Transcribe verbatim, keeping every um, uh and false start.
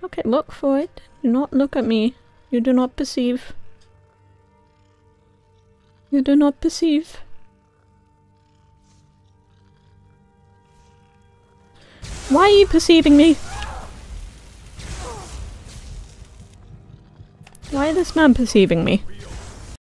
Okay, look for it. Do not look at me. You do not perceive. You do not perceive. Why are you perceiving me? Why is this man perceiving me?